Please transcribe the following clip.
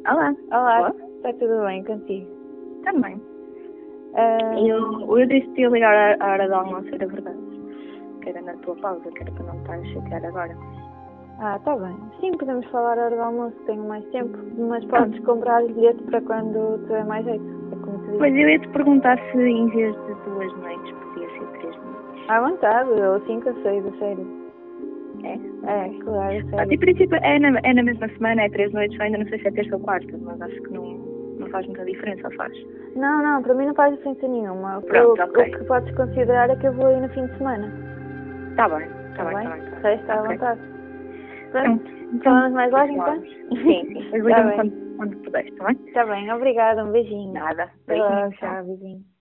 Olá. Olá, Olá. está tudo bem contigo? Também. Ah, Eu disse-te ia ligar à hora do almoço, era verdade. Que era na tua pausa, que era para não me estar a chatear agora. está bem. Sim, podemos falar à hora do almoço, tenho mais tempo, mas podes comprar bilhete para quando tiver mais jeito. É como te digo. Pois eu ia-te perguntar se em vez de 2 noites podia ser 3 noites. À vontade, ou 5 ou 6, a sério. É? Claro, a Pronto, sério. em princípio é na mesma semana, é 3 noites, eu ainda não sei se é terça ou quarta, mas acho que não faz muita diferença, ou faz? Não, para mim não faz diferença nenhuma. Pronto, ok. O que podes considerar é que eu vou aí no fim de semana. Está bem, Está bem? Tá O resto à Ok. vontade. Pronto. Falamos mais logo então? Falamos. Sim. Depois Tá liga-me bem. quando puderes, está bem? Está bem, obrigada, um beijinho. Nada. Até logo, Beijinho, tchau. tchau, beijinho.